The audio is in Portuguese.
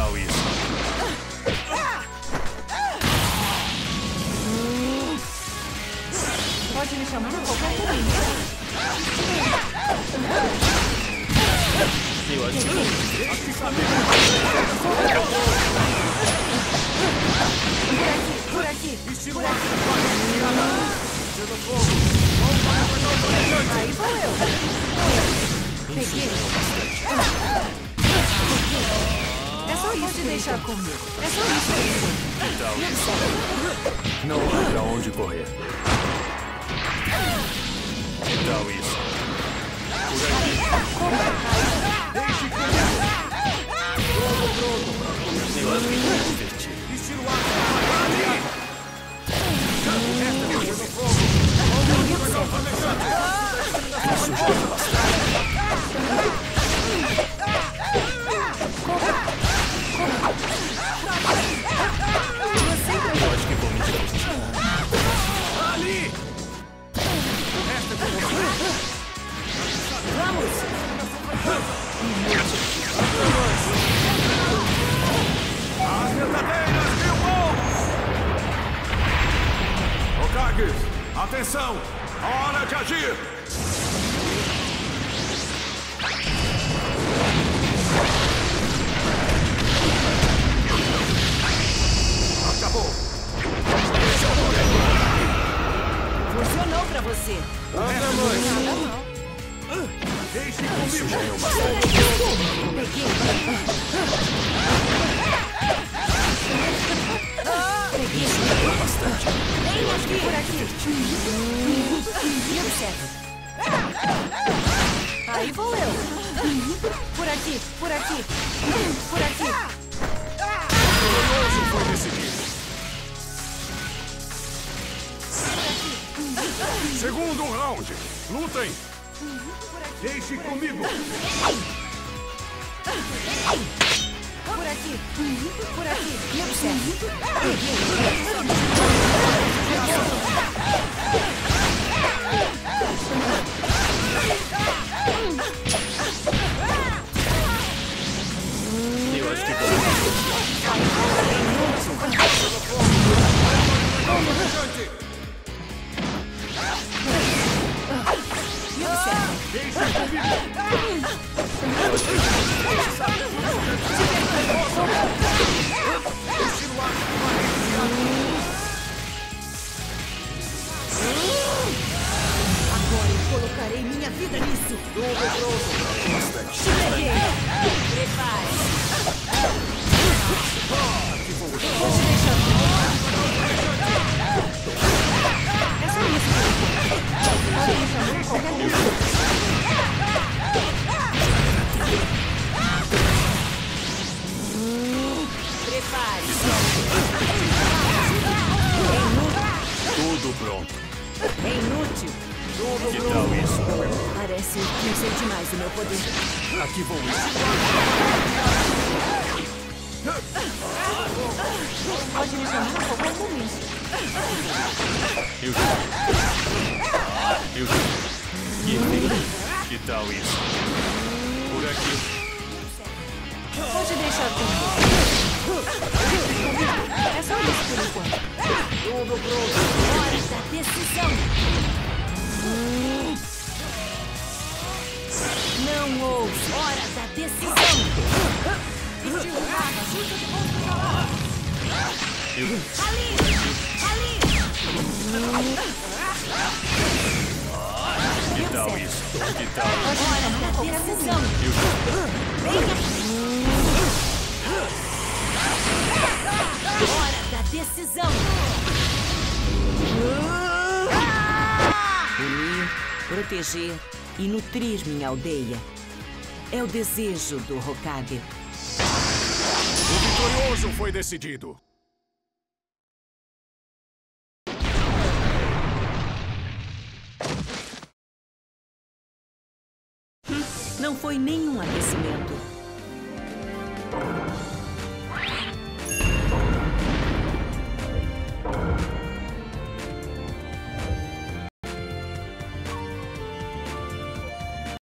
tal isso? Pode me chamar a qualquer momento. Eu acho que Por aqui. Aí vou eu. Peguei. É só isso. Pode deixar comigo. É só isso. que tal isso? Não há pra onde correr. Que tal isso? Por aqui. Eu acho que vai me divertir. Isso já é bastante. Eu acho que vou me divertir. Ali! Resta com você. Vamos! As verdadeiras Bilbos! Hokages, atenção! Hora de agir! Acabou! Funcionou pra você. Nada mais! Deixe comigo! Peguei. Vem aqui. Por aqui. Me observe. Aí vou eu. Por aqui. Por aqui. Hoje foi decidido. Segundo round. Lutem. Deixe comigo. Por aqui. Me observe. Eu acho que vou me Me observe. Deixe comigo. Agora eu colocarei minha vida nisso. Te peguei. Prepare. Vou te deixar. É só isso. Pode me chamar a qualquer momento. Prepare-se. tudo pronto. É inútil. Que tal isso? Parece que eu sei demais do meu poder. Aqui vou eu. Pode me chamar a qualquer momento. Eu que tal isso? Por aqui. Pode deixar comigo. É só isso por enquanto. Tudo pronto. Hora da decisão. Não ouço. Hora da decisão. Ali! Que tal isso? Que tal? Hora da decisão. Hora da decisão. Unir, proteger e nutrir minha aldeia. É o desejo do Hokage. O vitorioso foi decidido. Não foi nenhum aquecimento.